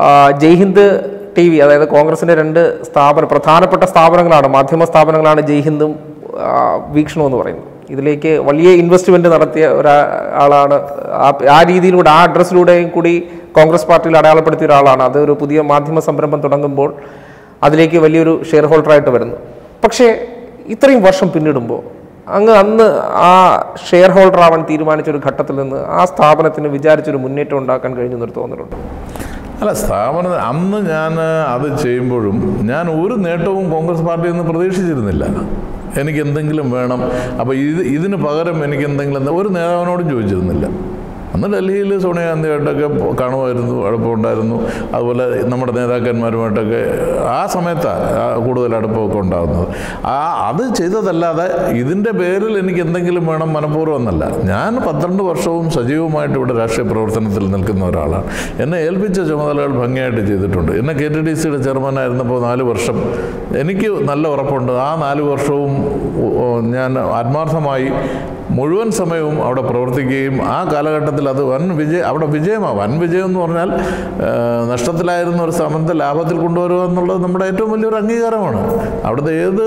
Jaihind TV, അതായത് കോൺഗ്രസിന്റെ രണ്ട് പ്രധാനപ്പെട്ട സ്ഥാപനങ്ങളാണ്, മാധ്യമ സ്ഥാപനങ്ങളാണ് ജയ്ഹിന്ദും വീക്ഷണവും എന്ന് പറയുന്നത്. ഇതിലേക്ക് വലിയ ഇൻവെസ്റ്റ്മെന്റ് നടത്തിയ ഒരാളാണ്. ആ രീതിയിലൂടെ, ആ അഡ്രസ്സിലൂടെയും കൂടി കോൺഗ്രസ് പാർട്ടിയിൽ അടയാളപ്പെടുത്തിയ ഒരാളാണ്. അത് ഒരു പുതിയ മാധ്യമ സംരംഭം തുടങ്ങുമ്പോൾ അതിലേക്ക് വലിയൊരു ഷെയർ ഹോൾഡറായിട്ട് വരുന്നു. പക്ഷേ ഇത്രയും വർഷം പിന്നിടുമ്പോൾ അന്ന് ആ ഷെയർ ഹോൾഡർ ആവാൻ തീരുമാനിച്ചൊരു ഘട്ടത്തിൽ നിന്ന് ആ സ്ഥാപനത്തിന് വിചാരിച്ചൊരു മുന്നേറ്റം ഉണ്ടാക്കാൻ കഴിഞ്ഞു എന്നൊരു തോന്നലുണ്ട്. അല്ല, സ്ഥാപനം അന്ന് ഞാൻ അത് ചെയ്യുമ്പോഴും ഞാൻ ഒരു നേട്ടവും കോൺഗ്രസ് പാർട്ടിയിൽ നിന്ന് പ്രതീക്ഷിച്ചിരുന്നില്ല. എനിക്ക് എന്തെങ്കിലും വേണം, അപ്പോൾ ഇതിന് പകരം എനിക്ക് എന്തെങ്കിലും ഒരു നേതാവിനോടും ചോദിച്ചിരുന്നില്ല. അന്ന് ഡൽഹിയിൽ സോണിയാഗാന്ധിയായിട്ടൊക്കെ കാണുമായിരുന്നു, അടുപ്പമുണ്ടായിരുന്നു. അതുപോലെ നമ്മുടെ നേതാക്കന്മാരുമായിട്ടൊക്കെ ആ സമയത്താണ് കൂടുതൽ അടുപ്പമൊക്കെ ഉണ്ടാകുന്നത്. അത് ചെയ്തതല്ലാതെ ഇതിൻ്റെ പേരിൽ എനിക്ക് എന്തെങ്കിലും വേണം മനഃപൂർവ്വം എന്നല്ല. ഞാൻ 12 വർഷവും സജീവമായിട്ട് ഇവിടെ രാഷ്ട്രീയ പ്രവർത്തനത്തിൽ നിൽക്കുന്ന ഒരാളാണ്. എന്നെ ഏൽപ്പിച്ച ചുമതലകൾ ഭംഗിയായിട്ട് ചെയ്തിട്ടുണ്ട്. എന്നെ KTDCയുടെ ചെയർമാനായിരുന്നപ്പോൾ 4 വർഷം എനിക്ക് നല്ല ഉറപ്പുണ്ട്. ആ 4 വർഷവും ഞാൻ ആത്മാർത്ഥമായി മുഴുവൻ സമയവും അവിടെ പ്രവർത്തിക്കുകയും ആ കാലഘട്ടത്തിൽ അത് വൻ വിജയമാണ്. വൻ വിജയം എന്ന് പറഞ്ഞാൽ നഷ്ടത്തിലായിരുന്ന ഒരു സ്ഥാപനത്തെ ലാഭത്തിൽ കൊണ്ടുവരിക എന്നുള്ളത് നമ്മുടെ ഏറ്റവും വലിയൊരു അംഗീകാരമാണ്. അവിടുത്തെ ഏത്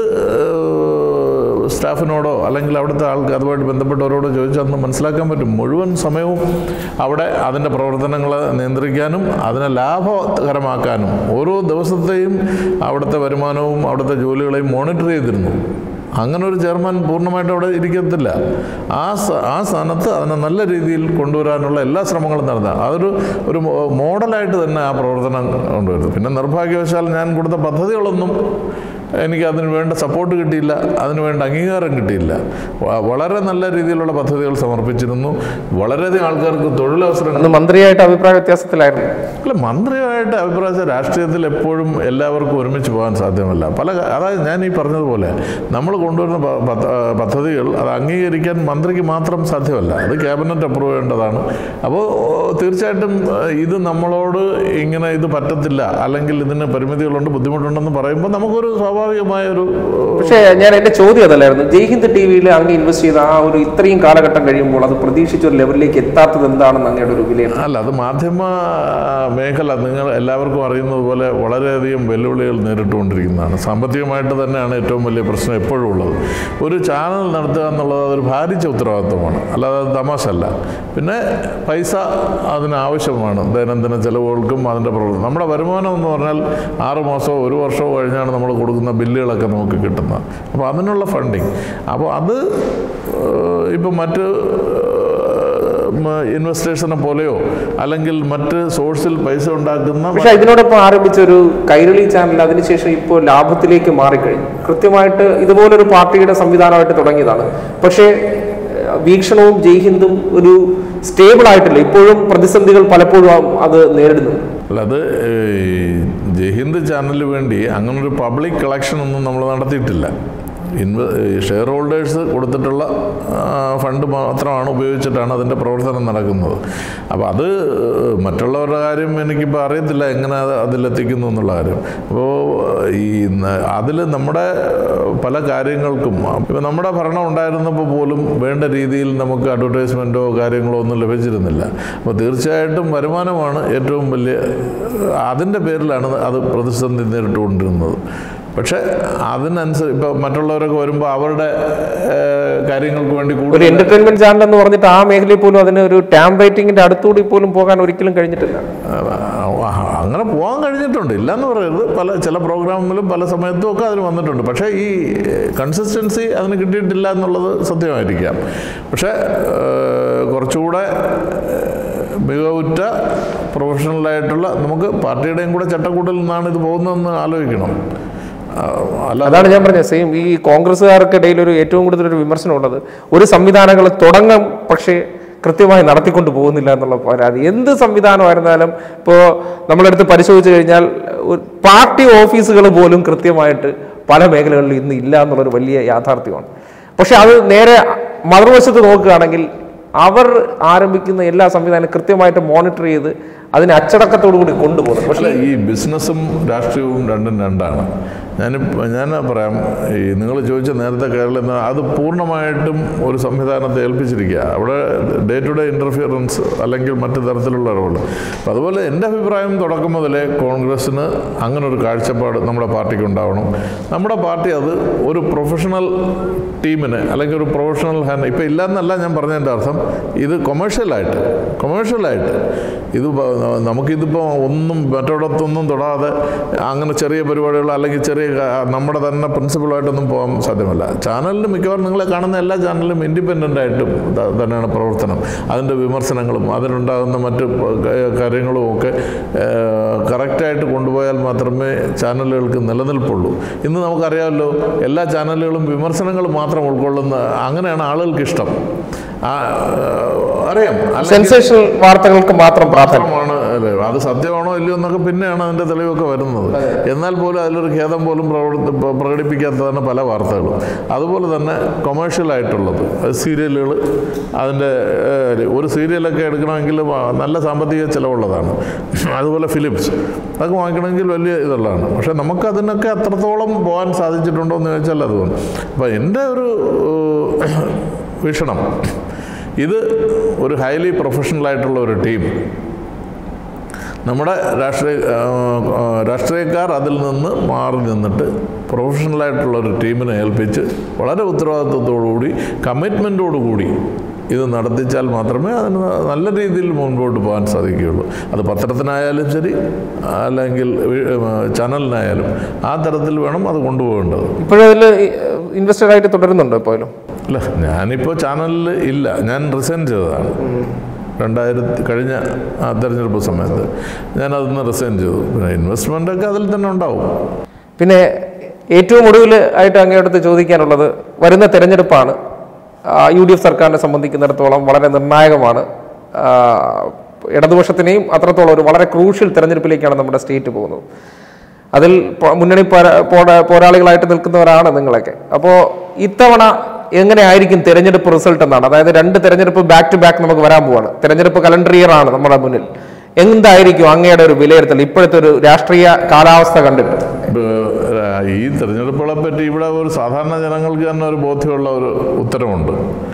സ്റ്റാഫിനോടോ അല്ലെങ്കിൽ അവിടുത്തെ അതുമായിട്ട് ബന്ധപ്പെട്ടവരോടോ ചോദിച്ചാൽ മനസ്സിലാക്കാൻ പറ്റും. മുഴുവൻ സമയവും അവിടെ അതിൻ്റെ പ്രവർത്തനങ്ങളെ നിയന്ത്രിക്കാനും അതിനെ ലാഭകരമാക്കാനും ഓരോ ദിവസത്തെയും അവിടുത്തെ വരുമാനവും അവിടുത്തെ ജോലികളെയും മോണിറ്റർ ചെയ്തിരുന്നു. അങ്ങനെ ഒരു ചെയർമാൻ പൂർണ്ണമായിട്ട് അവിടെ ഇരിക്കത്തില്ല. ആ സ്ഥാനത്ത് അതിനെ നല്ല രീതിയിൽ കൊണ്ടുവരാനുള്ള എല്ലാ ശ്രമങ്ങളും നടത്താം. ഒരു മോഡലായിട്ട് തന്നെ ആ പ്രവർത്തനം കൊണ്ടുവരുന്നു. പിന്നെ നിർഭാഗ്യവശാൽ ഞാൻ കൊടുത്ത പദ്ധതികളൊന്നും എനിക്ക് അതിന് വേണ്ട സപ്പോർട്ട് കിട്ടിയില്ല, അതിന് വേണ്ട അംഗീകാരം കിട്ടിയില്ല. വളരെ നല്ല രീതിയിലുള്ള പദ്ധതികൾ സമർപ്പിച്ചിരുന്നു. വളരെയധികം ആൾക്കാർക്ക് തൊഴിലവസരങ്ങൾ. മന്ത്രിയായിട്ട് അഭിപ്രായ വ്യത്യാസത്തിലായിരുന്നു. അല്ല, മന്ത്രിയായിട്ട് അഭിപ്രായ രാഷ്ട്രീയത്തിൽ എപ്പോഴും എല്ലാവർക്കും ഒരുമിച്ച് പോകാൻ സാധ്യമല്ല. അതായത് ഞാൻ ഈ പറഞ്ഞതുപോലെ നമ്മൾ കൊണ്ടുവരുന്ന പദ്ധതികൾ അത് അംഗീകരിക്കാൻ മന്ത്രിക്ക് മാത്രം സാധ്യമല്ല. അത് ക്യാബിനറ്റ് അപ്രൂവ് ചെയ്യേണ്ടതാണ്. അപ്പോൾ തീർച്ചയായിട്ടും ഇത് നമ്മളോട് ഇങ്ങനെ ഇത് പറ്റത്തില്ല, അല്ലെങ്കിൽ ഇതിന് പരിമിതികളുണ്ട്, ബുദ്ധിമുട്ടുണ്ടെന്ന് പറയുമ്പോൾ നമുക്കൊരു സ്വാഭാവികമായൊരു. പക്ഷേ ഞാൻ എൻ്റെ ചോദ്യം അതല്ലായിരുന്നു. ജയ്ഹിന്ദ് TVയിൽ അങ്ങ് ഇൻവെസ്റ്റ് ചെയ്ത ആ ഒരു ഇത്രയും കാലഘട്ടം കഴിയുമ്പോൾ അത് പ്രതീക്ഷിച്ച ഒരു ലെവലിലേക്ക് എത്താത്തത് എന്താണെന്ന് അങ്ങയുടെ ഒരു വിലയിരുത്തൽ? അല്ല, അത് മാധ്യമ മേഖല നിങ്ങൾ എല്ലാവർക്കും അറിയുന്നത് പോലെ വളരെയധികം വെല്ലുവിളികൾ നേരിട്ടുകൊണ്ടിരിക്കുന്നതാണ്. സാമ്പത്തികമായിട്ട് തന്നെയാണ് ഏറ്റവും വലിയ പ്രശ്നം എപ്പോഴും ഉള്ളത്. ഒരു ചാനൽ നടത്തുക എന്നുള്ളത് അതൊരു ഭാരിച്ച ഉത്തരവാദിത്വമാണ്, അല്ലാതെ അത് തമാശല്ല. പിന്നെ പൈസ അതിനാവശ്യമാണ്, ദൈനംദിന ചെലവുകൾക്കും അതിൻ്റെ പ്രവർത്തനം. നമ്മുടെ വരുമാനം എന്ന് പറഞ്ഞാൽ 6 മാസമോ 1 വർഷമോ കഴിഞ്ഞാണ് നമ്മൾ കൊടുക്കുന്ന ബില്ലുകളൊക്കെ നമുക്ക് കിട്ടുന്നത്. അപ്പോൾ അതിനുള്ള ഫണ്ടിങ്, അപ്പോൾ അത് ഇപ്പം മറ്റ് ഇൻവെസ്റ്റേഴ്സിനെ പോലെയോ അല്ലെങ്കിൽ മറ്റ് സോഴ്സിൽ പൈസ ഉണ്ടാക്കുന്ന. പക്ഷേ ഇതിനോടൊപ്പം ആരംഭിച്ച ഒരു കൈരളി ചാനൽ അതിനുശേഷം ഇപ്പോൾ ലാഭത്തിലേക്ക് മാറിക്കഴിഞ്ഞു. കൃത്യമായിട്ട് ഇതുപോലൊരു പാർട്ടിയുടെ സംവിധാനമായിട്ട് തുടങ്ങിയതാണ്. പക്ഷേ വീക്ഷണവും ജയ്ഹിന്ദും ഒരു സ്റ്റേബിൾ ആയിട്ടില്ല. ഇപ്പോഴും പ്രതിസന്ധികൾ പലപ്പോഴും അത് നേരിടുന്നു. അല്ല, അത് ജയ്ഹിന്ദ് ചാനലിന് വേണ്ടി അങ്ങനൊരു പബ്ലിക് കളക്ഷൻ ഒന്നും നമ്മൾ നടത്തിയിട്ടില്ല. ഷെയർ ഹോൾഡേഴ്സ് കൊടുത്തിട്ടുള്ള ഫണ്ട് മാത്രമാണ് ഉപയോഗിച്ചിട്ടാണ് അതിൻ്റെ പ്രവർത്തനം നടക്കുന്നത്. അപ്പോൾ അത് മറ്റുള്ളവരുടെ കാര്യം എനിക്കിപ്പോൾ അറിയത്തില്ല എങ്ങനെ അതിലെത്തിക്കുന്നു എന്നുള്ള കാര്യം. അപ്പോൾ അതിൽ നമ്മുടെ പല കാര്യങ്ങൾക്കും ഇപ്പോൾ നമ്മുടെ ഭരണം ഉണ്ടായിരുന്നപ്പോൾ പോലും വേണ്ട രീതിയിൽ നമുക്ക് അഡ്വർടൈസ്മെൻറ്റോ കാര്യങ്ങളോ ഒന്നും ലഭിച്ചിരുന്നില്ല. അപ്പോൾ തീർച്ചയായിട്ടും വരുമാനമാണ് ഏറ്റവും വലിയ, അതിൻ്റെ പേരിലാണ് അത് പ്രതിസന്ധി നേരിട്ടുകൊണ്ടിരുന്നത്. പക്ഷേ അതിനനുസരിച്ച് ഇപ്പോൾ മറ്റുള്ളവരൊക്കെ വരുമ്പോൾ അവരുടെ കാര്യങ്ങൾക്ക് വേണ്ടി കൂടുതൽ ഒരു എന്റർടൈൻമെന്റ് ചാനൽ എന്ന് പറഞ്ഞിട്ട് ആ മേഖലയിൽ പോലും അതിന് ഒരു ടാം റേറ്റിംഗിന്റെ അടുത്തുകൂടി പോലും പോകാൻ ഒരിക്കലും കഴിഞ്ഞിട്ടില്ല. അങ്ങനെ പോകാൻ കഴിഞ്ഞിട്ടുണ്ട്, ഇല്ലയെന്ന് പറയരുത്. ചില പ്രോഗ്രാമിലും പല സമയത്തും ഒക്കെ അതിന് വന്നിട്ടുണ്ട്. പക്ഷേ ഈ കൺസിസ്റ്റൻസി അതിന് കിട്ടിയിട്ടില്ല എന്നുള്ളത് സത്യമായിരിക്കാം. പക്ഷേ കുറച്ചുകൂടെ മികവുറ്റ പ്രൊഫഷണലായിട്ടുള്ള, നമുക്ക് പാർട്ടിയുടെയും കൂടെ ചട്ടക്കൂട്ടിൽ നിന്നാണ് ഇത് പോകുന്നതെന്ന് ആലോചിക്കണം. അതാണ് ഞാൻ പറഞ്ഞത്. സെയിം ഈ കോൺഗ്രസ്സുകാർക്കിടയിൽ ഒരു ഏറ്റവും കൂടുതലൊരു വിമർശനമുള്ളത് ഒരു സംവിധാനങ്ങൾ തുടങ്ങാം, പക്ഷേ കൃത്യമായി നടത്തിക്കൊണ്ട് പോകുന്നില്ല എന്നുള്ള പരാതി. എന്ത് സംവിധാനമായിരുന്നാലും ഇപ്പോൾ നമ്മളെടുത്ത് പരിശോധിച്ച് കഴിഞ്ഞാൽ പാർട്ടി ഓഫീസുകൾ പോലും കൃത്യമായിട്ട് പല മേഖലകളിലും ഇന്ന് ഇല്ല എന്നുള്ളൊരു വലിയ യാഥാർത്ഥ്യമാണ്. പക്ഷെ അത് നേരെ മറുവശത്ത് നോക്കുകയാണെങ്കിൽ അവർ ആരംഭിക്കുന്ന എല്ലാ സംവിധാനവും കൃത്യമായിട്ട് മോണിറ്റർ ചെയ്ത് അതിനെ അച്ചടക്കത്തോടു കൂടി കൊണ്ടുപോകുന്നത്. പക്ഷേ ഈ ബിസിനസ്സും രാഷ്ട്രീയവും രണ്ടും രണ്ടാണ്. ഞാൻ പറയാം, ഈ നിങ്ങൾ ചോദിച്ച നേരത്തെ കേരളം അത് പൂർണ്ണമായിട്ടും ഒരു സംവിധാനത്തെ ഏൽപ്പിച്ചിരിക്കുക. അവിടെ ഡേ ടു ഡേ ഇൻ്റർഫിയറൻസ് അല്ലെങ്കിൽ മറ്റു തരത്തിലുള്ള ഇടപെടൽ. അപ്പം അതുപോലെ എൻ്റെ അഭിപ്രായം തുടക്കം മുതലേ കോൺഗ്രസ്സിന് അങ്ങനൊരു കാഴ്ചപ്പാട് നമ്മുടെ പാർട്ടിക്ക് ഉണ്ടാവണം. നമ്മുടെ പാർട്ടി അത് ഒരു പ്രൊഫഷണൽ ടീമിന് അല്ലെങ്കിൽ ഒരു പ്രൊഫഷണൽ ഹാൻഡ് ഇപ്പം ഇല്ലയെന്നല്ല ഞാൻ പറഞ്ഞതിൻ്റെ അർത്ഥം. ഇത് കൊമേഴ്ഷ്യലായിട്ട് ഇത് നമുക്കിതിപ്പോൾ ഒന്നും മറ്റൊരിടത്തൊന്നും തൊടാതെ അങ്ങനെ ചെറിയ പരിപാടികൾ അല്ലെങ്കിൽ ചെറിയ നമ്മുടെ തന്നെ പ്രിൻസിപ്പളായിട്ടൊന്നും പോകാൻ സാധ്യമല്ല. ചാനലിൽ മിക്കവാറും നിങ്ങളെ കാണുന്ന എല്ലാ ചാനലിലും ഇൻഡിപെൻഡൻ്റ് ആയിട്ടും തന്നെയാണ് പ്രവർത്തനം. അതിൻ്റെ വിമർശനങ്ങളും അതിനുണ്ടാകുന്ന മറ്റ് കാര്യങ്ങളും ഒക്കെ കറക്റ്റായിട്ട് കൊണ്ടുപോയാൽ മാത്രമേ ചാനലുകൾക്ക് നിലനിൽപ്പുള്ളൂ. ഇന്ന് നമുക്കറിയാമല്ലോ, എല്ലാ ചാനലുകളും വിമർശനങ്ങൾ മാത്രം ഉൾക്കൊള്ളുന്ന അങ്ങനെയാണ് ആളുകൾക്ക് ഇഷ്ടം. അറിയാം, സെൻസേഷണൽ വാർത്തകൾക്ക് മാത്രം പ്രാധാന്യമാണ്. അല്ലേ, അത് സത്യമാണോ ഇല്ലയോ എന്നൊക്കെ പിന്നെയാണ് അതിൻ്റെ തെളിവൊക്കെ വരുന്നത്. എന്നാൽ പോലും അതിലൊരു ഖേദം പോലും പ്രകടിപ്പിക്കാത്തതാണ് പല വാർത്തകളും. അതുപോലെ തന്നെ കൊമേഴ്ഷ്യലായിട്ടുള്ളത് സീരിയലുകൾ, അതിൻ്റെ ഒരു സീരിയലൊക്കെ എടുക്കണമെങ്കിൽ നല്ല സാമ്പത്തിക ചിലവുള്ളതാണ്. അതുപോലെ ഫിലിംസ് അതൊക്കെ വാങ്ങിക്കണമെങ്കിൽ വലിയ ഇതുള്ളതാണ്. പക്ഷേ നമുക്കതിനൊക്കെ അത്രത്തോളം പോകാൻ സാധിച്ചിട്ടുണ്ടോ എന്ന് ചോദിച്ചാൽ അതുകൊണ്ട്. അപ്പോൾ എൻ്റെ ഒരു വീക്ഷണം, ഇത് ഒരു ഹൈലി പ്രൊഫഷണലായിട്ടുള്ള ഒരു ടീം, നമ്മുടെ രാഷ്ട്രീയക്കാർ അതിൽ നിന്ന് മാറി നിന്നിട്ട് പ്രൊഫഷണലായിട്ടുള്ളൊരു ടീമിനെ ഏൽപ്പിച്ച് വളരെ ഉത്തരവാദിത്വത്തോടുകൂടി കമ്മിറ്റ്മെൻറ്റോടുകൂടി ഇത് നടത്തിച്ചാൽ മാത്രമേ അതിന് നല്ല രീതിയിൽ മുൻപോട്ട് പോകാൻ സാധിക്കുകയുള്ളൂ. അത് പത്രത്തിനായാലും ശരി അല്ലെങ്കിൽ ചാനലിനായാലും ആ തരത്തിൽ വേണം അത് കൊണ്ടുപോകേണ്ടത്. ഇപ്പോഴും അതിൽ ഇൻവെസ്റ്റഡായിട്ട് തുടരുന്നുണ്ടോ ഇപ്പോഴും? അല്ല, ഞാനിപ്പോൾ ചാനലിൽ ഇല്ല, ഞാൻ റിസൈൻ ചെയ്തതാണ്. കഴിഞ്ഞ തെരഞ്ഞെടുപ്പ് സമയത്ത് ഞാനതൊന്ന് റിസൈൻ ചെയ്തു. പിന്നെ ഇൻവെസ്റ്റ്മെൻ്റൊക്കെ അതിൽ തന്നെ ഉണ്ടാവും. പിന്നെ ഏറ്റവും ഒടുവിൽ ആയിട്ട് അങ്ങോട്ട് ചോദിക്കാനുള്ളത്, വരുന്ന തെരഞ്ഞെടുപ്പാണ്. UDF സർക്കാരിനെ സംബന്ധിക്കുന്നിടത്തോളം വളരെ നിർണായകമാണ്. ഇടതുപക്ഷത്തിനെയും അത്രത്തോളം ഒരു വളരെ ക്രൂഷ്യൽ തെരഞ്ഞെടുപ്പിലേക്കാണ് നമ്മുടെ സ്റ്റേറ്റ് പോകുന്നത്. അതിൽ മുന്നണി പോരാളികളായിട്ട് നിൽക്കുന്നവരാണ് നിങ്ങളൊക്കെ. അപ്പോൾ ഇത്തവണ എങ്ങനെയായിരിക്കും തെരഞ്ഞെടുപ്പ് റിസൾട്ട് എന്നാണ്? അതായത് 2 തെരഞ്ഞെടുപ്പ് ബാക്ക് ടു ബാക്ക് നമുക്ക് വരാൻ പോവാണ്. തെരഞ്ഞെടുപ്പ് കലണ്ടർ ഇയർ ആണ് നമ്മുടെ മുന്നിൽ. എന്തായിരിക്കും അങ്ങയുടെ ഒരു വിലയിരുത്തൽ ഇപ്പോഴത്തെ ഒരു രാഷ്ട്രീയ കാലാവസ്ഥ കണ്ടിട്ട്? ഈ തെരഞ്ഞെടുപ്പുകളെ പറ്റി ഇവിടെ ഒരു സാധാരണ ജനങ്ങൾക്ക് തന്നെ ഒരു ബോധ്യമുള്ള ഒരു ഉത്തരമുണ്ട്.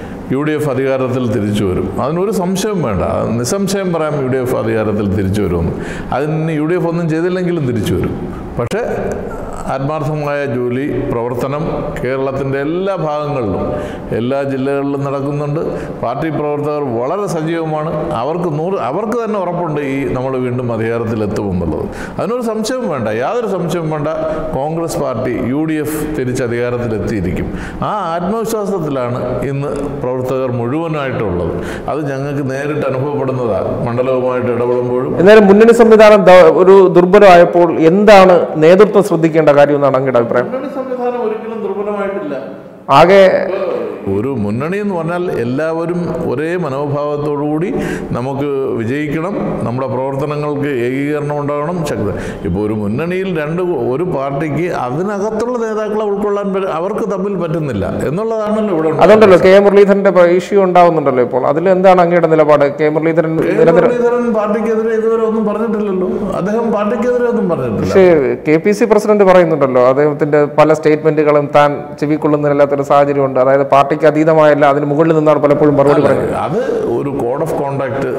UDF അധികാരത്തിൽ തിരിച്ചു വരും. അതിനൊരു സംശയം വേണ്ട, നിസ്സംശയം പറയാം UDF അധികാരത്തിൽ തിരിച്ചു വരുമെന്ന്. അതിന് UDF ഒന്നും ചെയ്തില്ലെങ്കിലും തിരിച്ചു വരും. പക്ഷേ ആത്മാർത്ഥമായ ജോലി പ്രവർത്തനം കേരളത്തിൻ്റെ എല്ലാ ഭാഗങ്ങളിലും എല്ലാ ജില്ലകളിലും നടക്കുന്നുണ്ട്. പാർട്ടി പ്രവർത്തകർ വളരെ സജീവമാണ്. അവർക്ക് തന്നെ ഉറപ്പുണ്ട് ഈ നമ്മൾ വീണ്ടും അധികാരത്തിലെത്തുമെന്നുള്ളത്. അതിനൊരു സംശയവും വേണ്ട, യാതൊരു സംശയവും വേണ്ട. കോൺഗ്രസ് പാർട്ടി UDF തിരിച്ച് അധികാരത്തിലെത്തിയിരിക്കും. ആ ആത്മവിശ്വാസത്തിലാണ് ഇന്ന് പ്രവർത്തകർ മുഴുവനായിട്ടുള്ളത്. അത് ഞങ്ങൾക്ക് നേരിട്ട് അനുഭവപ്പെടുന്നതാണ് മണ്ഡലവുമായിട്ട് ഇടപെടുമ്പോഴും. എന്നാലും മുന്നണി സംവിധാനം ഒരു ദുർബലമായപ്പോൾ എന്താണ് നേതൃത്വം ശ്രദ്ധിക്കേണ്ട കാര്യം എന്നാണ് അങ്ങയുടെ അഭിപ്രായം? മുന്നണി സംവിധാനം ഒരിക്കലും ദുർബലമായിട്ടില്ല. ആകെ ഒരു മുന്നണി എന്ന് പറഞ്ഞാൽ എല്ലാവരും ഒരേ മനോഭാവത്തോടുകൂടി നമുക്ക് വിജയിക്കണം, നമ്മുടെ പ്രവർത്തനങ്ങൾക്ക് ഏകീകരണം ഉണ്ടാകണം, ശക്തി. ഇപ്പോൾ ഒരു മുന്നണിയിൽ ഒരു പാർട്ടിക്ക് അതിനകത്തുള്ള നേതാക്കളെ ഉൾക്കൊള്ളാൻ അവർക്ക് തമ്മിൽ പറ്റുന്നില്ല എന്നുള്ളതാണല്ലോ ഇവിടെ. അതുകൊണ്ടല്ലോ കെ മുരളീധരന്റെ ഇഷ്യൂ ഉണ്ടാവുന്നുണ്ടല്ലോ ഇപ്പോൾ. അതിൽ എന്താണ് അങ്ങയുടെ നിലപാട്? കെ മുരളീധരൻ പാർട്ടിക്കെതിരെ ഇതുവരെ ഒന്നും പറഞ്ഞിട്ടില്ലല്ലോ. അദ്ദേഹം പാർട്ടിക്കെതിരെ ഒന്നും പറഞ്ഞിട്ടില്ല. പക്ഷേ KPC പ്രസിഡന്റ് പറയുന്നുണ്ടല്ലോ, അദ്ദേഹത്തിന്റെ പല സ്റ്റേറ്റ്മെന്റുകളും താൻ ചെവിക്കൊള്ളുന്നില്ലാത്തൊരു സാഹചര്യമുണ്ട്. അതായത് പാർട്ടിക്ക് അതീതമായല്ല, അതിന് മുകളിൽ നിന്നാണ് പലപ്പോഴും മറുപടി പറയുന്നത്. അത് ഒരു കോഡ് ഓഫ് കോണ്ടാക്ട്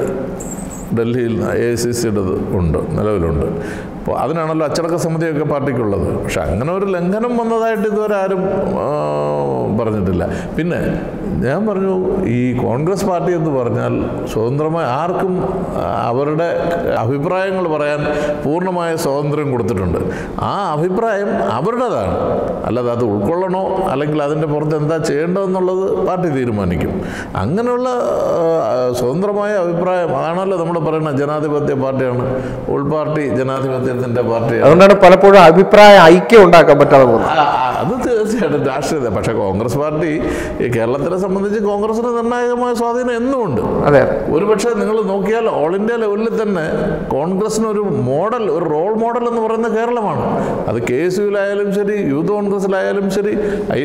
ഡൽഹിയിൽ AICCയുടേത് ഉണ്ട്, നിലവിലുണ്ട്. അപ്പോൾ അതിനാണല്ലോ അച്ചടക്ക സമിതിയൊക്കെ പാർട്ടിക്കുള്ളത്. പക്ഷെ അങ്ങനെ ഒരു ലംഘനം വന്നതായിട്ട് ഇതുവരെ ആരും പറഞ്ഞിട്ടില്ല. പിന്നെ ഞാൻ പറഞ്ഞു, ഈ കോൺഗ്രസ് പാർട്ടി എന്ന് പറഞ്ഞാൽ സ്വതന്ത്രമായി ആർക്കും അവരുടെ അഭിപ്രായങ്ങൾ പറയാൻ പൂർണ്ണമായ സ്വാതന്ത്ര്യം കൊടുത്തിട്ടുണ്ട്. ആ അഭിപ്രായം അവരുടേതാണ്. അല്ലാതെ അത് ഉൾക്കൊള്ളണോ അല്ലെങ്കിൽ അതിൻ്റെ പുറത്ത് എന്താ ചെയ്യേണ്ടതെന്നുള്ളത് പാർട്ടി തീരുമാനിക്കും. അങ്ങനെയുള്ള സ്വതന്ത്രമായ അഭിപ്രായം അതാണല്ലോ നമ്മൾ പറയുന്നത് ജനാധിപത്യ പാർട്ടിയാണ്, ഉൾപാർട്ടി ജനാധിപത്യത്തിൻ്റെ പാർട്ടി. അതുകൊണ്ടാണ് പലപ്പോഴും അഭിപ്രായ ഐക്യം ഉണ്ടാക്കാൻ പറ്റാതെ പോകുന്നത്. അത് തീർച്ചയായിട്ടും രാഷ്ട്രീയത. പക്ഷേ കോൺഗ്രസ് പാർട്ടി ഈ കേരളത്തിനെ സംബന്ധിച്ച് കോൺഗ്രസിന് നിർണായകമായ സ്വാധീനം എന്നുമുണ്ട്. ഒരുപക്ഷെ നിങ്ങൾ നോക്കിയാൽ ഓൾ ഇന്ത്യ ലെവലിൽ തന്നെ കോൺഗ്രസിനൊരു മോഡൽ, ഒരു റോൾ മോഡൽ എന്ന് പറയുന്നത് കേരളമാണ്. അത് KSUവിലായാലും ശരി, യൂത്ത് കോൺഗ്രസിലായാലും ശരി,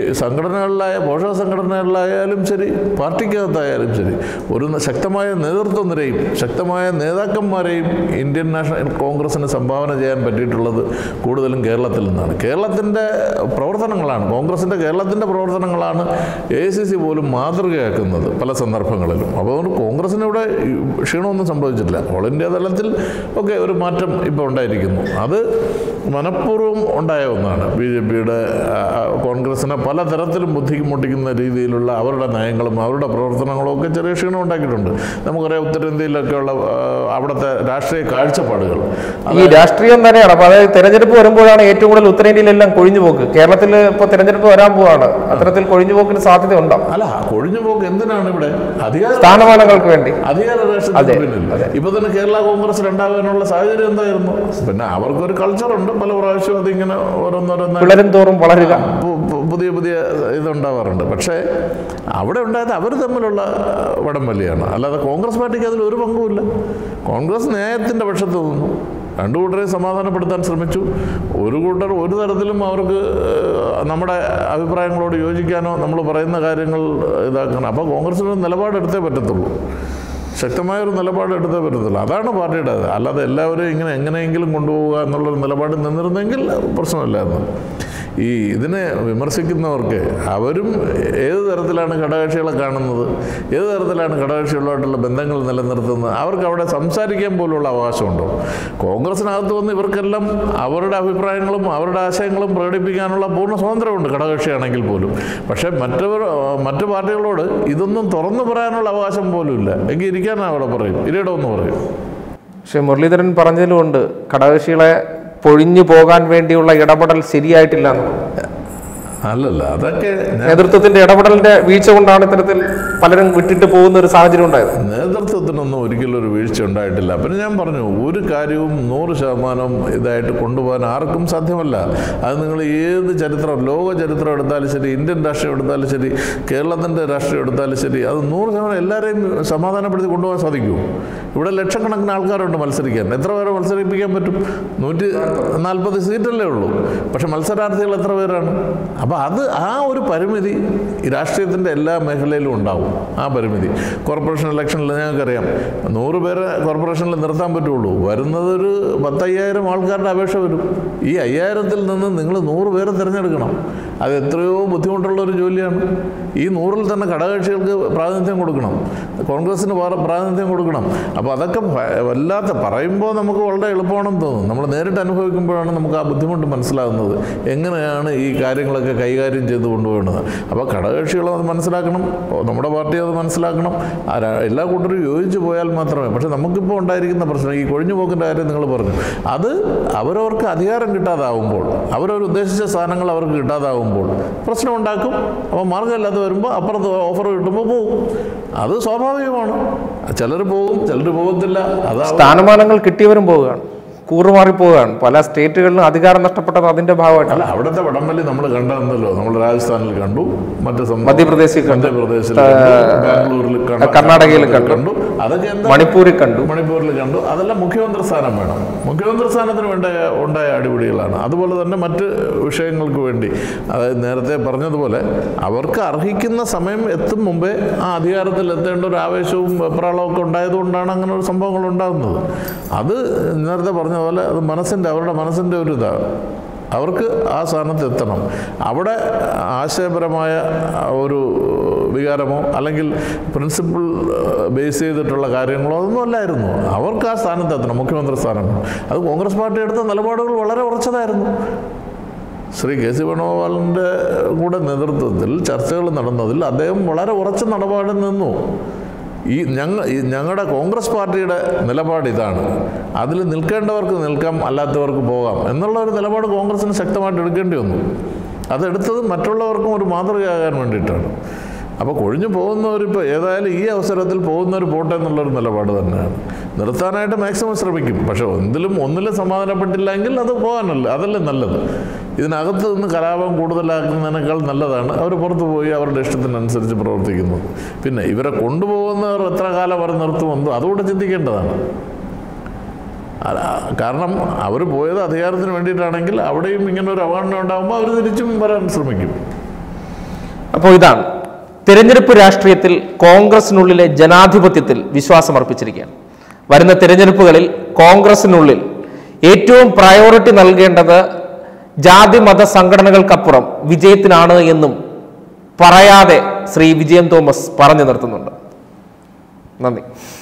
പോഷക സംഘടനകളിലായാലും ശരി, പാർട്ടിക്കകത്തായാലും ശരി, ഒരു ശക്തമായ നേതൃത്വ നിരയും ശക്തമായ നേതാക്കന്മാരെയും ഇന്ത്യൻ നാഷണൽ കോൺഗ്രസിന് സംഭാവന ചെയ്യാൻ പറ്റിയിട്ടുള്ളത് കൂടുതലും കേരളത്തിൽ നിന്നാണ്. കേരളത്തിൻ്റെ പ്രവർത്തനങ്ങളാണ്, കേരളത്തിൻ്റെ പ്രവർത്തനങ്ങളാണ് AICC പോലും മാതൃകയാക്കുന്നത് പല സന്ദർഭങ്ങളിലും. അപ്പോൾ അതുകൊണ്ട് കോൺഗ്രസിന് ഇവിടെ ക്ഷീണമൊന്നും സംഭവിച്ചിട്ടില്ല. ഓൾ ഇന്ത്യ തലത്തിൽ ഒക്കെ ഒരു മാറ്റം ഇപ്പോൾ ഉണ്ടായിരിക്കുന്നു. അത് മനഃപൂർവ്വം ഉണ്ടായ ഒന്നാണ്. BJPയുടെ കോൺഗ്രസിനെ പലതരത്തിലും ബുദ്ധിക്ക് മുട്ടിക്കുന്ന രീതിയിലുള്ള അവരുടെ നയങ്ങളും അവരുടെ പ്രവർത്തനങ്ങളും ഒക്കെ ചെറിയ ക്ഷീണം ഉണ്ടാക്കിയിട്ടുണ്ട്. നമുക്കറിയാം ഉത്തരേന്ത്യയിലൊക്കെയുള്ള അവിടുത്തെ രാഷ്ട്രീയ കാഴ്ചപ്പാടുകൾ, ഈ രാഷ്ട്രീയം തന്നെയാണ്. അപ്പോൾ അതായത് തെരഞ്ഞെടുപ്പ് വരുമ്പോഴാണ് ഏറ്റവും കൂടുതൽ ഉത്തരേന്ത്യയിലെല്ലാം കൊഴിഞ്ഞുപോക്ക്. കേരളത്തിൽ ഇപ്പോൾ തെരഞ്ഞെടുപ്പ് വരാൻ പോവാണ്, അത്തരത്തിൽ കൊഴിഞ്ഞുപോക്കിന് സാധ്യത ഉണ്ടാവും. അല്ല, കൊഴിഞ്ഞുപോക്ക് എന്തിനാണ്? ഇവിടെ സ്ഥാനമാനങ്ങൾക്ക് വേണ്ടി, അധികാര രാഷ്ട്രീയത്തിന് ഇപ്പൊ തന്നെ കേരള കോൺഗ്രസ് രണ്ടാകാനുള്ള സാഹചര്യം എന്തായിരുന്നു? പിന്നെ അവർക്കൊരു കൾച്ചറുണ്ട്, പല പ്രാവശ്യവും അതിങ്ങനെ ഓരോന്നോരോന്നും തോറും വളരുക, പുതിയ പുതിയ ഇതുണ്ടാവാറുണ്ട്. പക്ഷേ അവിടെ ഉണ്ടായത് അവർ തമ്മിലുള്ള വടംവലിയാണ്, അല്ലാതെ കോൺഗ്രസ് പാർട്ടിക്ക് അതിൽ ഒരു പങ്കുമില്ല. കോൺഗ്രസ് ന്യായത്തിൻ്റെ പക്ഷത്ത് നിന്നു, രണ്ടു കൂട്ടരെയും സമാധാനപ്പെടുത്താൻ ശ്രമിച്ചു. ഒരു കൂട്ടർ ഒരു തരത്തിലും അവർക്ക് നമ്മുടെ അഭിപ്രായങ്ങളോട് യോജിക്കാനോ നമ്മൾ പറയുന്ന കാര്യങ്ങൾ ഇതാക്കാനോ. അപ്പോൾ കോൺഗ്രസിനൊരു നിലപാടെടുത്തേ പറ്റത്തുള്ളൂ, ശക്തമായൊരു നിലപാടെടുത്തേ പറ്റത്തുള്ളൂ. അതാണ് പാർട്ടിയുടെ. അല്ലാതെ എല്ലാവരും ഇങ്ങനെ എങ്ങനെയെങ്കിലും കൊണ്ടുപോവുക എന്നുള്ളൊരു നിലപാടിൽ നിന്നിരുന്നെങ്കിൽ പ്രശ്നമില്ലായിരുന്നു. ഇതിനെ വിമർശിക്കുന്നവർക്ക് അവരും ഏത് തരത്തിലാണ് ഘടകകക്ഷികളെ കാണുന്നത്, ഏത് തരത്തിലാണ് ഘടകകക്ഷികളുമായിട്ടുള്ള ബന്ധങ്ങൾ നിലനിർത്തുന്നത്, അവർക്ക് അവിടെ സംസാരിക്കാൻ പോലുള്ള അവകാശമുണ്ടോ? കോൺഗ്രസിനകത്ത് വന്ന് ഇവർക്കെല്ലാം അവരുടെ അഭിപ്രായങ്ങളും അവരുടെ ആശയങ്ങളും പ്രകടിപ്പിക്കാനുള്ള പൂർണ്ണ സ്വാതന്ത്ര്യമുണ്ട് ഘടകകക്ഷിയാണെങ്കിൽ പോലും. പക്ഷേ മറ്റു പാർട്ടികളോട് ഇതൊന്നും തുറന്നു പറയാനുള്ള അവകാശം പോലും ഇല്ല. എങ്കിൽ ഇരിക്കാൻ അവിടെ പറയും, ഇരിടമെന്ന് പറയും. പക്ഷേ മുരളീധരൻ പറഞ്ഞതിലുമുണ്ട് ഘടകകക്ഷികളെ പൊഴിഞ്ഞു പോകാൻ വേണ്ടിയുള്ള ഇടപെടൽ ശരിയായിട്ടില്ല. അല്ലല്ല, അതൊക്കെ നേതൃത്വത്തിന്റെ ഇടപെടലിന്റെ വീഴ്ച കൊണ്ടാണ് ഇത്തരത്തിൽ പലരും വിട്ടിട്ട് പോകുന്ന ഒരു സാഹചര്യം ഉണ്ടായത്. നേതൃത്വത്തിനൊന്നും ഒരിക്കലും ഒരു വീഴ്ച ഉണ്ടായിട്ടില്ല. പിന്നെ ഞാൻ പറഞ്ഞു, ഒരു കാര്യവും 100% ഇതായിട്ട് കൊണ്ടുപോകാൻ ആർക്കും സാധ്യമല്ല. അത് നിങ്ങൾ ഏത് ചരിത്രം, ലോക ചരിത്രം എടുത്താലും ശരി, ഇന്ത്യൻ രാഷ്ട്രീയം എടുത്താലും ശരി, കേരളത്തിൻ്റെ രാഷ്ട്രീയം എടുത്താലും ശരി, അത് 100% എല്ലാവരെയും സമാധാനപ്പെടുത്തി കൊണ്ടുപോകാൻ സാധിക്കുമോ? ഇവിടെ ലക്ഷക്കണക്കിന് ആൾക്കാരുണ്ട് മത്സരിക്കാൻ. എത്ര പേരെ മത്സരിപ്പിക്കാൻ പറ്റും? 140 സീറ്റല്ലേ ഉള്ളൂ. പക്ഷെ മത്സരാർത്ഥികൾ എത്ര പേരാണ്? അപ്പോൾ ആ ഒരു പരിമിതി ഈ രാഷ്ട്രീയത്തിൻ്റെ എല്ലാ മേഖലയിലും ഉണ്ടാവും. ആ പരിമിതി കോർപ്പറേഷൻ ഇലക്ഷനിൽ ഞങ്ങൾക്കറിയാം, 100 പേരെ കോർപ്പറേഷനിൽ നിർത്താൻ പറ്റുള്ളൂ. വരുന്നത് ഒരു 10,000 ആൾക്കാരുടെ അപേക്ഷ വരും. ഈ 5000-ൽ നിന്ന് നിങ്ങൾ 100 പേരെ തിരഞ്ഞെടുക്കണം. അത് എത്രയോ ബുദ്ധിമുട്ടുള്ളൊരു ജോലിയാണ്. ഈ 100-ൽ തന്നെ ഘടകകക്ഷികൾക്ക് പ്രാതിനിധ്യം കൊടുക്കണം, കോൺഗ്രസിന് പ്രാതിനിധ്യം കൊടുക്കണം. അപ്പോൾ അതൊക്കെ വല്ലാത്ത, പറയുമ്പോൾ നമുക്ക് വളരെ എളുപ്പമാണെന്ന് തോന്നും. നമ്മൾ നേരിട്ട് അനുഭവിക്കുമ്പോഴാണ് നമുക്ക് ആ ബുദ്ധിമുട്ട് മനസ്സിലാകുന്നത്, എങ്ങനെയാണ് ഈ കാര്യങ്ങളൊക്കെ കൈകാര്യം ചെയ്ത് കൊണ്ടുപോകുന്നത്. അപ്പോൾ ഘടകകക്ഷികളും അത് മനസ്സിലാക്കണം, നമ്മുടെ പാർട്ടി അത് മനസ്സിലാക്കണം. എല്ലാ കൂട്ടരും യോജിച്ച് പോയാൽ മാത്രമേ. പക്ഷേ നമുക്കിപ്പോൾ ഉണ്ടായിരിക്കുന്ന പ്രശ്നം, ഈ കൊഴിഞ്ഞുപോക്കിൻ്റെ കാര്യം നിങ്ങൾ പറഞ്ഞു, അത് അവരവർക്ക് അധികാരം കിട്ടാതാവുമ്പോൾ, അവരവരുദ്ദേശിച്ച സ്ഥാനങ്ങൾ അവർക്ക് കിട്ടാതാവുമ്പോൾ പ്രശ്നം ഉണ്ടാക്കും. അപ്പോൾ മാർഗ്ഗമില്ലാതെ വരുമ്പോൾ അപ്പുറത്ത് ഓഫർ കിട്ടുമ്പോൾ പോകും. അത് സ്വാഭാവികമാണ്. ചിലർ പോകും, ചിലർ പോകത്തില്ല. അത് സ്ഥാനമാനങ്ങൾ കിട്ടിയവരും പോവുകയാണ്, കൂറുമാറിപ്പോവുകയാണ്. പല സ്റ്റേറ്റുകളിലും അധികാരം നഷ്ടപ്പെട്ടത് അതിന്റെ ഭാഗമായിട്ടല്ല. അവിടുത്തെ വടംവലി നമ്മൾ കണ്ടല്ലോ. നമ്മൾ രാജസ്ഥാനിൽ കണ്ടു, മധ്യപ്രദേശിൽ കണ്ടു, ബാംഗ്ലൂരിൽ കണ്ടു, കർണാടകയിൽ കണ്ടു, അതൊക്കെ മണിപ്പൂരിൽ കണ്ടു. അതെല്ലാം മുഖ്യമന്ത്രി സ്ഥാനം വേണം. മുഖ്യമന്ത്രി സ്ഥാനത്തിന് ഉണ്ടായ അടിപിടികളാണ്. അതുപോലെ തന്നെ മറ്റ് വിഷയങ്ങൾക്ക് വേണ്ടി, അതായത് നേരത്തെ പറഞ്ഞതുപോലെ അവർക്ക് അർഹിക്കുന്ന സമയം എത്തും മുമ്പേ ആ അധികാരത്തിൽ എത്തേണ്ട ഒരു ആവേശവും വെപ്രാളമൊക്കെ ഉണ്ടായതുകൊണ്ടാണ് അങ്ങനെ ഒരു സംഭവങ്ങൾ ഉണ്ടാകുന്നത്. അത് നേരത്തെ പറഞ്ഞ പോലെ അത് അവരുടെ മനസ്സിൻ്റെ ഒരു ഇതാണ്. അവർക്ക് ആ സ്ഥാനത്ത് എത്തണം. അവിടെ ആശയപരമായ ഒരു വികാരമോ അല്ലെങ്കിൽ പ്രിൻസിപ്പിൾ ബേസ് ചെയ്തിട്ടുള്ള കാര്യങ്ങളോ അതൊന്നും അല്ലായിരുന്നു. അവർക്ക് ആ സ്ഥാനത്ത് എത്തണം, മുഖ്യമന്ത്രി സ്ഥാനം. അത് കോൺഗ്രസ് പാർട്ടി എടുത്ത നിലപാടുകൾ വളരെ ഉറച്ചതായിരുന്നു. ശ്രീ KC വേണുഗോപാലിൻ്റെ കൂടെ നേതൃത്വത്തിൽ ചർച്ചകൾ നടന്നതിൽ അദ്ദേഹം വളരെ ഉറച്ച നിലപാടിൽ നിന്നു. ഞങ്ങളുടെ കോൺഗ്രസ് പാർട്ടിയുടെ നിലപാട് ഇതാണ്, അതിൽ നിൽക്കേണ്ടവർക്ക് നിൽക്കാം, അല്ലാത്തവർക്ക് പോകാം എന്നുള്ള ഒരു നിലപാട് കോൺഗ്രസിന് ശക്തമായിട്ട് എടുക്കേണ്ടി വന്നു. അതെടുത്തത് മറ്റുള്ളവർക്കും ഒരു മാതൃകയാകാൻ വേണ്ടിയിട്ടാണ്. അപ്പോൾ കൊഴിഞ്ഞു പോകുന്നവരിപ്പോൾ ഏതായാലും ഈ അവസരത്തിൽ പോകുന്നവർ പോട്ടെ എന്നുള്ളൊരു നിലപാട് തന്നെയാണ്. നിർത്താനായിട്ട് മാക്സിമം ശ്രമിക്കും. പക്ഷേ ഒന്നിലും സമാധാനപ്പെട്ടില്ലെങ്കിൽ അത് പോകാനല്ല, അതല്ലേ നല്ലത്. ഇതിനകത്ത് നിന്ന് കലാപം കൂടുതലാക്കുന്നതിനേക്കാൾ നല്ലതാണ് അവർ പുറത്തു പോയി അവരുടെ ഇഷ്ടത്തിനനുസരിച്ച് പ്രവർത്തിക്കുന്നത്. പിന്നെ ഇവരെ കൊണ്ടുപോകുന്നവർ എത്ര കാലം അവർ നിർത്തുമെന്നോ അതുകൂടെ ചിന്തിക്കേണ്ടതാണ്. കാരണം അവർ പോയത് അധികാരത്തിന് വേണ്ടിയിട്ടാണെങ്കിൽ അവിടെയും ഇങ്ങനെ ഒരു അവഗണന ഉണ്ടാകുമ്പോൾ അവർ തിരിച്ചും വരാൻ ശ്രമിക്കും. അപ്പോൾ ഇതാണ് തിരഞ്ഞെടുപ്പ് രാഷ്ട്രീയത്തിൽ കോൺഗ്രസിനുള്ളിലെ ജനാധിപത്യത്തിൽ വിശ്വാസം അർപ്പിച്ചിരിക്കുകയാണ്. വരുന്ന തിരഞ്ഞെടുപ്പുകളിൽ കോൺഗ്രസിനുള്ളിൽ ഏറ്റവും പ്രയോറിറ്റി നൽകേണ്ടത് ജാതി മത സംഘടനകൾക്കപ്പുറം വിജയത്തിനാണ് എന്നും പറയാതെ ശ്രീ വിജയൻ തോമസ് പറഞ്ഞു നിർത്തുന്നുണ്ട്. നന്ദി.